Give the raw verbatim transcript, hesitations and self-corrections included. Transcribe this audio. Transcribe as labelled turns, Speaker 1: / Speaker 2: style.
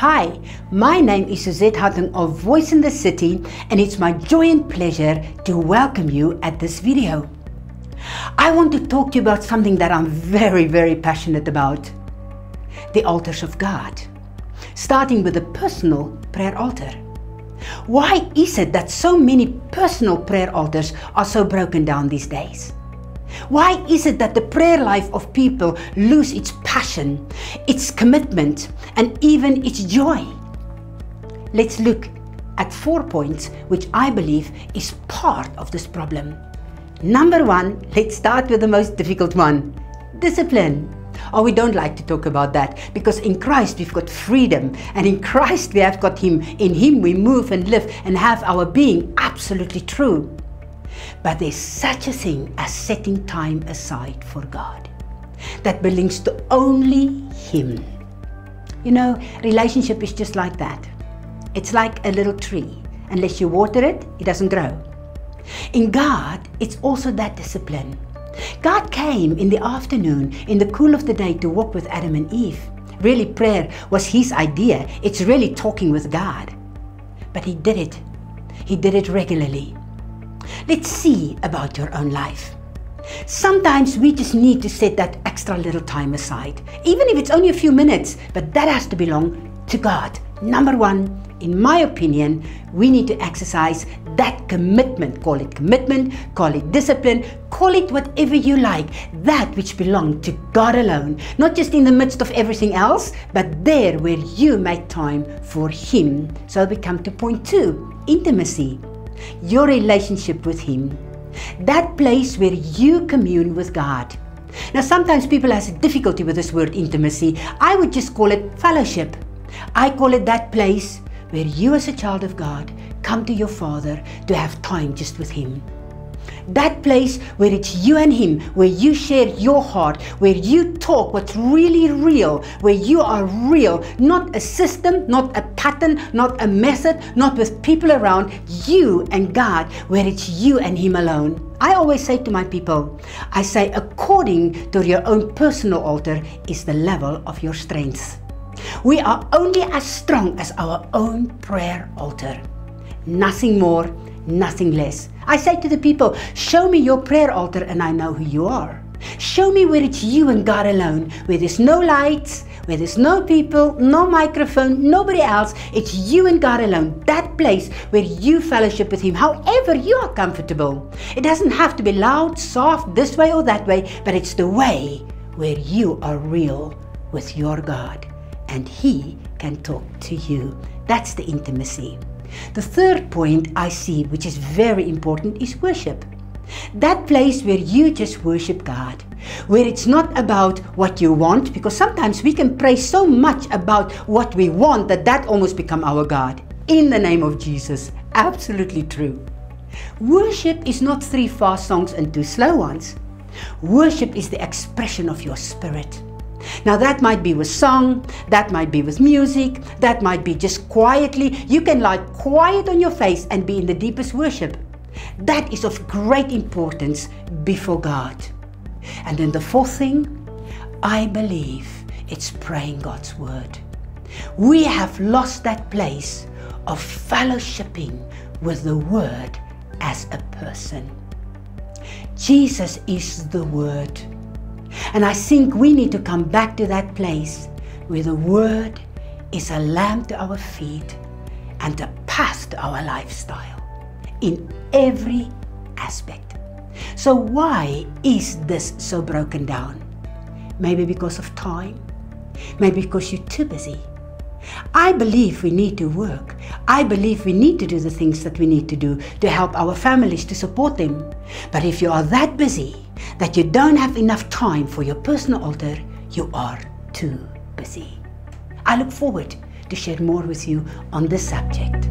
Speaker 1: Hi, my name is Suzette of Voice in the City, and it's my joy and pleasure to welcome you at this video. I want to talk to you about something that I'm very, very passionate about. The altars of God. Starting with a personal prayer altar. Why is it that so many personal prayer altars are so broken down these days? Why is it that the prayer life of people lose its passion, its commitment, and even its joy? Let's look at four points which I believe is part of this problem. Number one, let's start with the most difficult one, discipline. Oh, we don't like to talk about that because in Christ we've got freedom, and in Christ we have got Him. In Him we move and live and have our being absolutely true. But there's such a thing as setting time aside for God. That belongs to only Him. You know, relationship is just like that. It's like a little tree. Unless you water it, it doesn't grow. In God, it's also that discipline. God came in the afternoon, in the cool of the day, to walk with Adam and Eve. Really, prayer was His idea. It's really talking with God. But He did it. He did it regularly. Let's see about your own life. Sometimes we just need to set that extra little time aside, even if it's only a few minutes, but that has to belong to God. Number one, in my opinion, we need to exercise that commitment. Call it commitment, call it discipline, call it whatever you like, that which belongs to God alone. Not just in the midst of everything else, but there where you make time for Him. So we come to point two, intimacy. Your relationship with Him. That place where you commune with God. Now sometimes people have difficulty with this word intimacy. I would just call it fellowship. I call it that place where you as a child of God come to your Father to have time just with Him. That place where it's you and Him, where you share your heart, where you talk what's really real, where you are real, not a system, not a pattern, not a method, not with people around, you and God, where it's you and Him alone. I always say to my people, I say according to your own personal altar is the level of your strength. We are only as strong as our own prayer altar. Nothing more, nothing less. I say to the people, show me your prayer altar and I know who you are. Show me where it's you and God alone, where there's no lights, where there's no people, no microphone, nobody else. It's you and God alone. That place where you fellowship with Him, however you are comfortable. It doesn't have to be loud, soft, this way or that way, but it's the way where you are real with your God and He can talk to you. That's the intimacy. The third point I see, which is very important, is worship. That place where you just worship God, where it's not about what you want, because sometimes we can pray so much about what we want that that almost becomes our God. In the name of Jesus, absolutely true. Worship is not three fast songs and two slow ones. Worship is the expression of your spirit. Now that might be with song, that might be with music, that might be just quietly. You can lie quiet on your face and be in the deepest worship. That is of great importance before God. And then the fourth thing, I believe it's praying God's word. We have lost that place of fellowshipping with the word as a person. Jesus is the word. And I think we need to come back to that place where the word is a lamp to our feet and a path to our lifestyle in every aspect. So why is this so broken down? Maybe because of time. Maybe because you're too busy. I believe we need to work. I believe we need to do the things that we need to do to help our families, to support them. But if you are that busy that you don't have enough time for your personal altar, you are too busy. I look forward to share more with you on this subject.